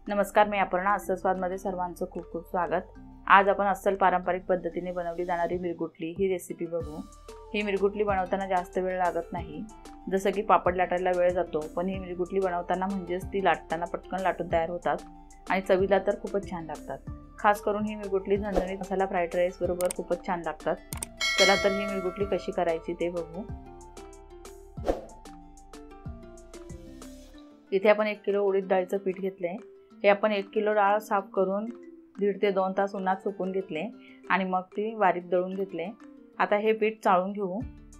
नमस्कार, मी अपर्णा. अस्सल स्वादमध्ये सर्वांचं खूप खूप स्वागत. आज आपण अस्सल पारंपरिक पद्धतीने बनवली जाणारी मिरगुटली ही रेसिपी बघू. ही मिरगुटली बनवताना जास्त वेळ लागत नाही. जसं की पापड लाटायला वेळ जातो, पण ही मिरगुटली बनवताना म्हणजेच ती लाटताना पटकन लाटून तयार होतात आणि चवीला तर खूपच छान लागतात. खास करून ही मिरगुटली झणझणीत मसाला फ्राईड राईस बरोबर खूपच छान लागतात. चला तर ही मिरगुटली कशी करायची ते बघू. इथे आपण 1 किलो उडीद डाळीचं पीठ घेतले. हे आपण 1 किलो डाळ साफ करून 1.5 ते 2 तास उन्हात सुकवून घेतले आणि मग ती बारीक दळून घेतले. आता हे पीठ चाळून घेऊ.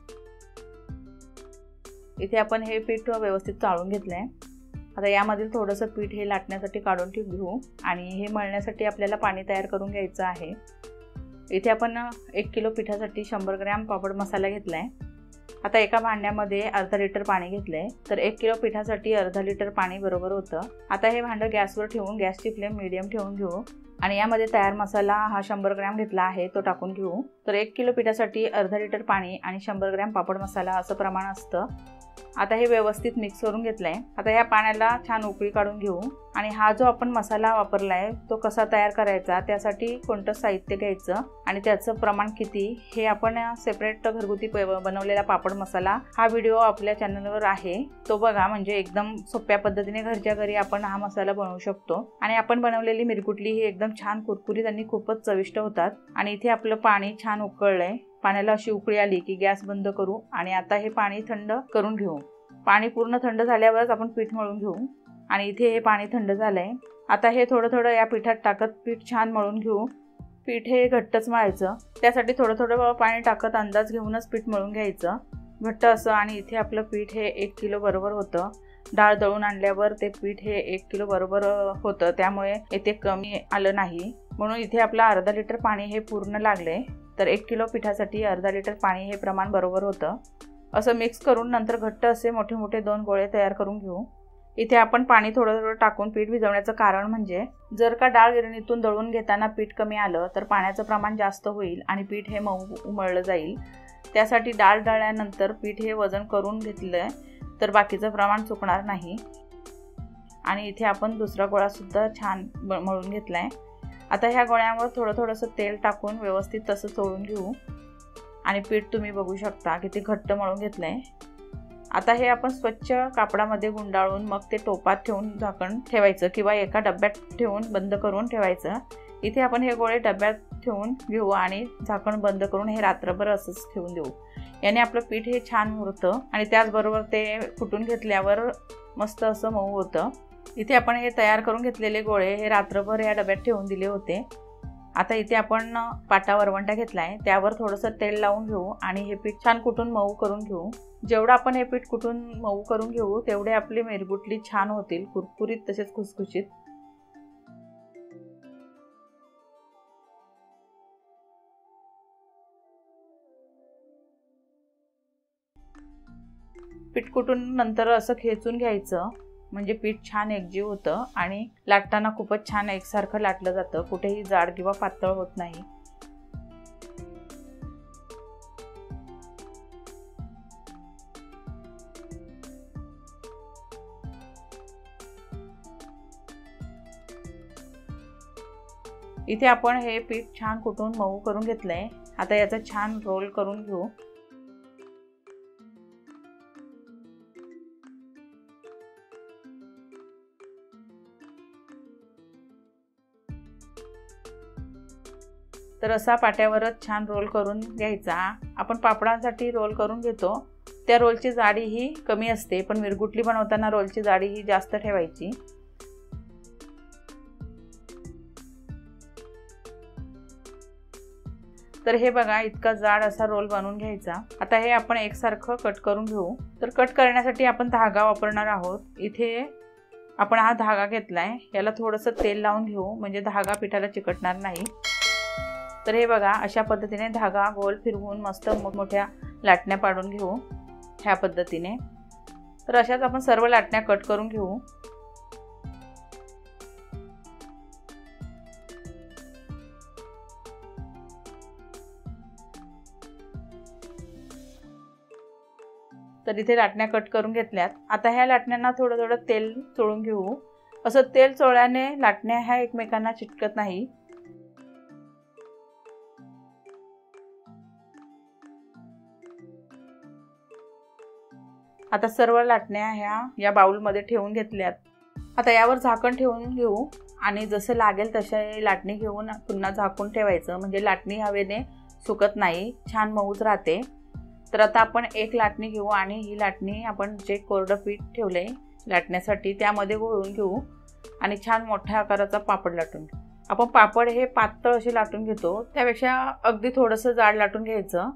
इथे आपण हे पीठ व्यवस्थित चाळून घेतले. आता यामधील थोडंसं पीठ हे लाटण्यासाठी काढून घेऊ आणि हे मळण्यासाठी आपल्याला पाणी तयार करून घ्यायचं आहे. इथे आपण 1 किलो पिठासाठी 100 ग्रॅम पापड मसाला घेतलाय. आता एका भांड्यामध्ये अर्धा लिटर पाणी घेतले. तर 1 किलो पिठासाठी अर्धा लिटर पाणी बरोबर होतं. आता हे भांडं गॅसवर ठेवून गॅसची फ्लेम मीडियम ठेवून घेऊ आणि यामध्ये तयार मसाला हा 100 ग्रॅम घेतला आहे तो टाकून घेऊ. तर 1 किलो पिठासाठी अर्धा लिटर पाणी आणि 100 ग्रॅम पापड मसाला असं प्रमाण असतं. आता हे व्यवस्थित मिक्स करून घेतलंय. आता या पाण्याला छान उकळी काढून घेऊ आणि हा जो आपण मसाला वापरलाय तो कसा तयार करायचा, त्यासाठी कोणतं साहित्य घ्यायचं आणि त्याचं प्रमाण किती हे आपण सेपरेट घरगुती बनवलेला पापड मसाला हा व्हिडिओ आपल्या चॅनलवर आहे, तो बघा. म्हणजे एकदम सोप्या पद्धतीने घरच्या घरी आपण हा मसाला बनवू शकतो आणि आपण बनवलेली मिरगुटली ही एकदम छान कुरकुरीत आणि खूपच चविष्ट होतात. आणि इथे आपलं पाणी छान उकळलंय. पाण्याला अशी उकळी आली की गॅस बंद करू आणि आता हे पाणी थंड करून घेऊ. पाणी पूर्ण थंड झाल्यावरच आपण पीठ मळून घेऊ आणि इथे हे पाणी थंड झालंय. आता हे थोडं थोडं या पिठात टाकत पीठ छान मळून घेऊ. पीठ हे घट्टच मळायचं, त्यासाठी थोडं थोडं पाणी टाकत अंदाज घेऊनच पीठ मळून घ्यायचं घट्ट असं. आणि इथे आपलं पीठ हे 1 किलो बरोबर होतं. डाळ दळून आणल्यावर ते पीठ हे 1 किलो बरोबर होतं, त्यामुळे इथे कमी आलं नाही. म्हणून इथे आपलं अर्धा लिटर पाणी हे पूर्ण लागले. तर 1 किलो पिठासाठी अर्धा लिटर पाणी हे प्रमाण बरोबर होतं. असं मिक्स करून नंतर घट्ट असे मोठे मोठे 2 गोळे तयार करून घेऊ. इथे आपण पाणी थोडं थोडं टाकून पीठ भिजवण्याचं कारण म्हणजे जर का डाळ गिरणीतून दळून घेताना पीठ कमी आलं तर पाण्याचं प्रमाण जास्त होईल आणि पीठ हे मऊ उमळलं जाईल. त्यासाठी डाळ दळल्यानंतर पीठ हे वजन करून घेतलं तर बाकीचं प्रमाण चुकणार नाही. आणि इथे आपण दुसरा गोळा सुद्धा छान मळून घेतलाय. आता ह्या गोळ्यावर थोडं थोडंसं तेल टाकून व्यवस्थित तसं चोळून घेऊ आणि पीठ तुम्ही बघू शकता किती घट्ट मळून घेतलंय. आता हे आपण स्वच्छ कापडामध्ये गुंडाळून मग ते टोपात ठेवून झाकण ठेवायचं किंवा एका डब्यात ठेवून बंद करून ठेवायचं. इथे आपण हे गोळे डब्यात ठेवून घेऊ आणि झाकण बंद करून हे रात्रभर असंच ठेवून देऊ. याने आपलं पीठ हे छान मुरतं आणि त्याचबरोबर ते कुटून घेतल्यावर मस्त असं मऊ होतं. इथे आपण हे तयार करून घेतलेले गोळे हे रात्रभर या डब्यात ठेवून दिले होते. आता इथे आपण पाटा वरवंटा घेतलाय, त्यावर थोडंसं तेल लावून घेऊ आणि हे पीठ छान कुटून मऊ करून घेऊ. जेवढं आपण हे पीठ कुटून मऊ करून घेऊ तेवढे आपली मिरगुटली छान होतील, कुरकुरीत तसेच खुसखुशीत. पीठ कुटून नंतर असं खेचून घ्यायचं म्हणजे पीठ छान एकजीव होतं आणि लाटताना खूपच छान एकसारखं लाटलं जातं, कुठेही जाड किंवा पातळ होत नाही. इथे आपण हे पीठ छान कुटून मऊ करून घेतलंय. आता याचा छान रोल करून घेऊ. तर असा पाट्यावरच छान रोल करून घ्यायचा. आपण पापडांसाठी रोल करून घेतो त्या रोलची जाडी ही कमी असते, पण मिरगुटली बनवताना रोलची जाडी ही जास्त ठेवायची. तर हे बघा, इतका जाड असा रोल बनवून घ्यायचा. आता हे आपण एकसारखं कट करून घेऊ. तर कट करण्यासाठी आपण धागा वापरणार आहोत. इथे आपण हा धागा घेतलाय, याला थोडंसं तेल लावून घेऊ म्हणजे धागा पिठाला चिकटणार नाही. तर हे बघा, अशा पद्धतीने धागा गोल फिरवून मस्त मोठ्या लाटण्या पाडून घेऊ ह्या पद्धतीने. तर अशाच आपण सर्व लाटण्या कट करून घेऊ. तर इथे लाटण्या कट करून घेतल्यात. आता ह्या लाटण्यांना थोडं थोडं तेल चोळून घेऊ असं तेल चोळल्याने लाटण्या ह्या एकमेकांना चिटकत नाही। आता सर्व लाटण्या ह्या या बाउलमध्ये ठेवून घेतल्यात। आता यावर झाकण ठेवून घेऊ आणि जसं लागेल तसे लाटणी घेऊन पुन्हा झाकून ठेवायचं, म्हणजे लाटणी हवेने सुकत नाही, छान मऊच राहते। तर आता आपण एक लाटणी घेऊ आणि ही लाटणी आपण जे कोरडं पीठ ठेवलंय लाटण्यासाठी त्यामध्ये घोळून घेऊ आणि छान मोठ्या आकाराचा पापड लाटून घेऊ। आपण पापड हे पातळ असे लाटून घेतो, त्यापेक्षा अगदी थोडंसं जाड लाटून घ्यायचं।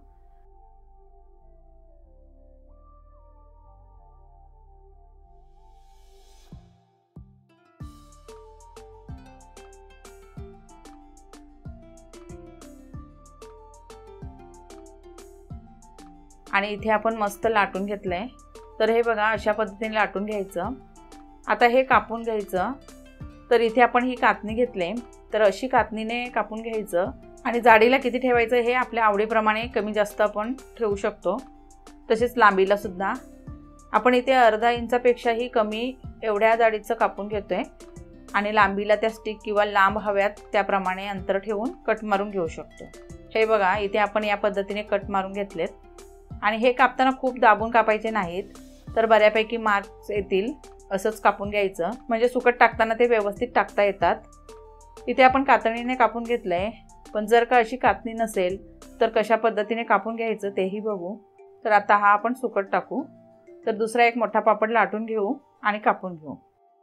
आणि इथे आपण मस्त लाटून घेतलंय। तर हे बघा अशा पद्धतीने लाटून घ्यायचं। आता हे कापून घ्यायचं। तर इथे आपण ही कातणी घेतली, तर अशी कातणीने कापून घ्यायचं आणि जाडीला किती ठेवायचं हे आपल्या आवडीप्रमाणे कमी जास्त आपण ठेवू शकतो। तसेच लांबीला सुद्धा आपण इथे अर्धा इंचापेक्षाही कमी एवढ्या जाडीचं कापून घेतोय आणि लांबीला त्या स्टिक किंवा लांब हव्यात त्याप्रमाणे अंतर ठेवून कट मारून घेऊ शकतो। हे बघा इथे आपण या पद्धतीने कट मारून घेतलेत आणि हे कापताना खूप दाबून कापायचे नाहीत, तर बऱ्यापैकी मार्क्स येतील असंच कापून घ्यायचं, म्हणजे सुकट टाकताना ते व्यवस्थित टाकता येतात। इथे आपण कातणीने कापून घेतलंय, पण जर का अशी कातणी नसेल तर कशा पद्धतीने कापून घ्यायचं तेही बघू। तर आता हा आपण सुकट टाकू। तर दुसरा एक मोठा पापड लाटून घेऊ आणि कापून घेऊ।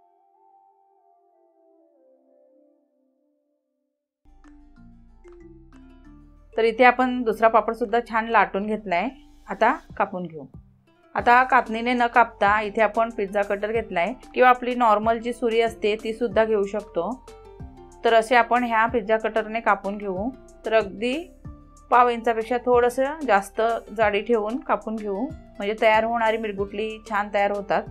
तर इथे आपण दुसरा पापड सुद्धा छान लाटून घेतलाय, आता कापून घेऊ। आता कातणीने न कापता इथे आपण पिझ्झा कटर घेतलाय किंवा आपली नॉर्मल जी सुरी असते ती सुद्धा घेऊ शकतो। तर असे आपण ह्या पिझ्झा कटरने कापून घेऊ। तर अगदी पाव इंचापेक्षा थोडंसं जास्त जाडी ठेवून कापून घेऊ, म्हणजे तयार होणारी मिरगुटली छान तयार होतात।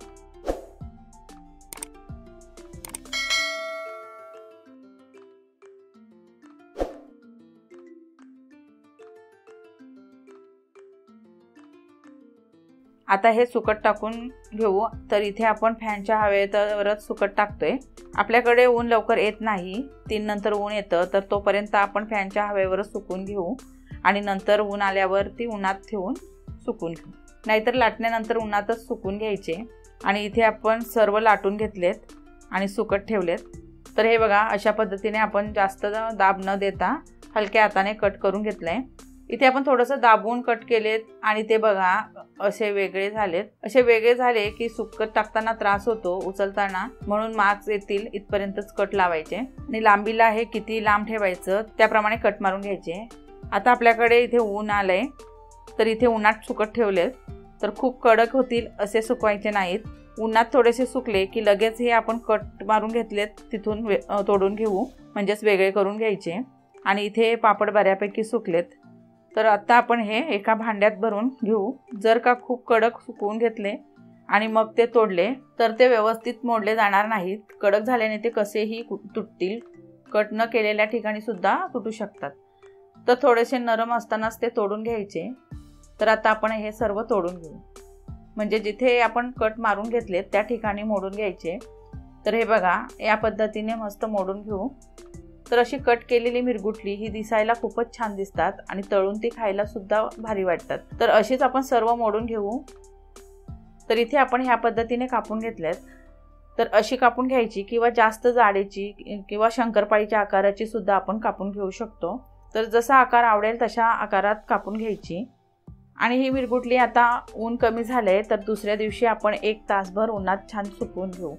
आता हे सुकट टाकून घेऊ। तर इथे आपण फॅनच्या हवेवरच सुकट टाकतोय। आपल्याकडे ऊन लवकर येत नाही, 3 नंतर ऊन येतं, तर तोपर्यंत आपण फॅनच्या हवेवरच सुकून घेऊ आणि नंतर ऊन आल्यावर ती उन्हात ठेवून सुकून घेऊ, नाहीतर लाटण्यानंतर उन्हातच सुकून घ्यायचे। आणि इथे आपण सर्व लाटून घेतलेत आणि सुकट ठेवलेत। तर हे बघा अशा पद्धतीने आपण जास्त दाब न देता हलक्या हाताने कट करून घेतलंय। इथे आपण थोडंसं दाबून कट केलेत आणि ते बघा असे वेगळे झालेत। असे वेगळे झाले की सुकट टाकताना त्रास होतो उचलताना, म्हणून मार्क्स येतील इथपर्यंतच कट लावायचे आणि लांबीला हे किती लांब ठेवायचं त्याप्रमाणे कट मारून घ्यायचे। आता आपल्याकडे इथे ऊन आलंय, तर इथे उन्हात सुकट ठेवलेत। तर खूप कडक होतील असे सुकवायचे नाहीत, उन्हात थोडेसे सुकले की लगेच हे आपण कट मारून घेतलेत तिथून तोडून घेऊ, म्हणजेच वेगळे करून घ्यायचे। आणि इथे पापड बऱ्यापैकी सुकलेत। तर आता आपण हे एका भांड्यात भरून घेऊ। जर का खूप कडक सुकवून घेतले आणि मग ते तोडले तर ते व्यवस्थित मोडले जाणार नाहीत, कडक झाल्याने ते कसेही तुटतील, कट न केलेल्या ठिकाणी सुद्धा तुटू शकतात। तर थोडेसे नरम असतानाच ते तोडून घ्यायचे। तर आता आपण हे सर्व तोडून घेऊ, म्हणजे जिथे आपण कट मारून घेतले त्या ठिकाणी मोडून घ्यायचे। तर हे बघा या पद्धतीने मस्त मोडून घेऊ। तर अशी कट केलेली मिरगुटली ही दिसायला खूपच छान दिसतात आणि तळून ती खायला सुद्धा भारी वाटतात। तर अशीच आपण सर्व मोडून घेऊ। तर इथे आपण ह्या पद्धतीने कापून घेतल्यात। तर अशी कापून घ्यायची किंवा जास्त जाडीची किंवा शंकरपाळीच्या आकाराची सुद्धा आपण कापून घेऊ शकतो। तर जसा आकार आवडेल तशा आकारात कापून घ्यायची। आणि ही मिरगुटली आता ऊन कमी झालंय, तर दुसऱ्या दिवशी आपण 1 तासभर उन्हात छान सुकवून घेऊ।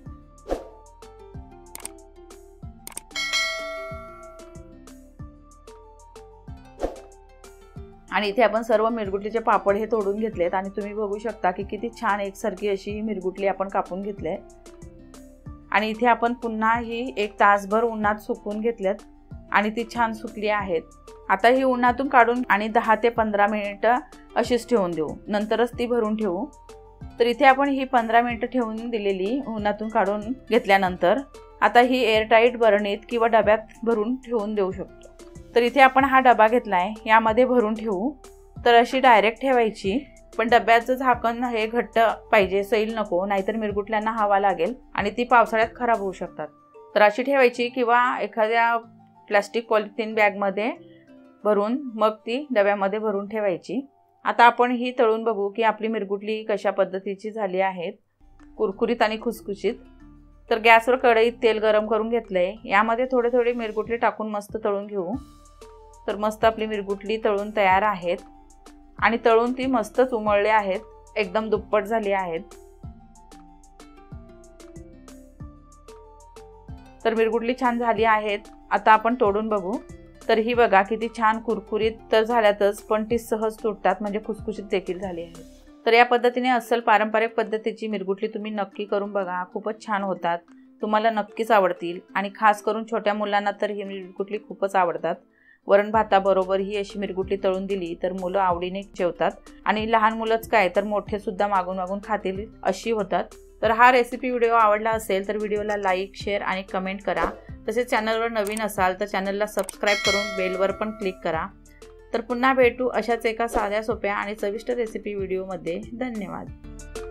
आणि इथे आपण सर्व मिरगुटलीचे पापड हे तोडून घेतलेत आणि तुम्ही बघू शकता की किती छान एकसारखी अशी ही मिरगुटली आपण कापून घेतली आहे। आणि इथे आपण पुन्हा ही 1 तासभर उन्हात सुकवून घेतलेत आणि ती छान सुकली आहेत। आता ही उन्हातून काढून आणि 10 ते 15 मिनिटं अशीच ठेवून देऊ, नंतरच ती भरून ठेवू। तर इथे आपण ही 15 मिनिटं ठेवून दिलेली उन्हातून काढून घेतल्यानंतर आता ही एअरटाईट बरणीत किंवा डब्यात भरून ठेवून देऊ शकतो। तर इथे आपण हा डबा घेतलाय, यामध्ये भरून ठेवू। तर अशी डायरेक्ट ठेवायची पण डब्याचं झाकण हे घट्ट पाहिजे, सैल नको, नाहीतर मिरगुटल्यांना हवा लागेल आणि ती पावसाळ्यात खराब होऊ शकतात. तर अशी ठेवायची किंवा एखाद्या प्लास्टिक पॉलिथिन बॅगमध्ये भरून मग ती डब्यामध्ये भरून ठेवायची. आता आपण ही तळून बघू की आपली मिरगुटली कशा पद्धतीची झाली आहेत, कुरकुरीत आणि खुसखुशीत. तर गॅसवर कढईत तेल गरम करून घेतलंय. यामध्ये थोडे थोडे मिरगुटली टाकून मस्त तळून घेऊ. तर मस्त आपली मिरगुटली तळून तयार आहेत आणि तळून ती मस्तच उमळली आहेत, एकदम दुप्पट झाली आहेत. तर मिरगुटली छान झाली आहेत. आता आपण तोडून बघू. तर ही बघा किती छान कुरकुरीत तर झाल्यातच, पण ती सहज तुटतात, म्हणजे खुसखुशीत देखील झाली आहे. तर या पद्धतीने अस्सल पारंपरिक पद्धतीची मिरगुटली तुम्ही नक्की करून बघा, खूपच छान होतात. तुम्हाला नक्कीच आवडतील आणि खास करून छोट्या मुलांना तर ही मिरगुटली खूपच आवडतात. वरण भाताबरोबर ही अशी मिरगुटली तळून दिली तर मुलं आवडीने जेवतात आणि लहान मुलंच काय तर मोठे सुद्धा मागून मागून खातील अशी होतात. तर हा रेसिपी व्हिडिओ आवडला असेल तर व्हिडिओला लाईक, शेअर आणि कमेंट करा. तसेच चॅनलवर नवीन असाल तर चॅनलला सबस्क्राईब करून बेलवर पण क्लिक करा. तर पुन्हा भेटू अशाच एका साध्या सोप्या आणि चविष्ट रेसिपी व्हिडिओमध्ये. धन्यवाद.